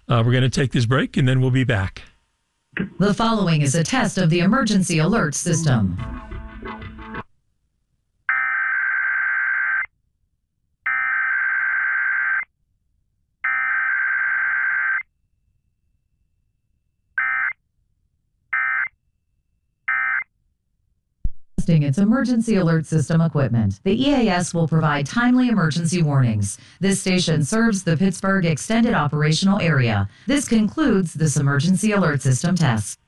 We're going to take this break, and then we'll be back. The following is a test of the emergency alert system. Testing its emergency alert system equipment. The EAS will provide timely emergency warnings. This station serves the Pittsburgh Extended Operational Area. This concludes this emergency alert system test.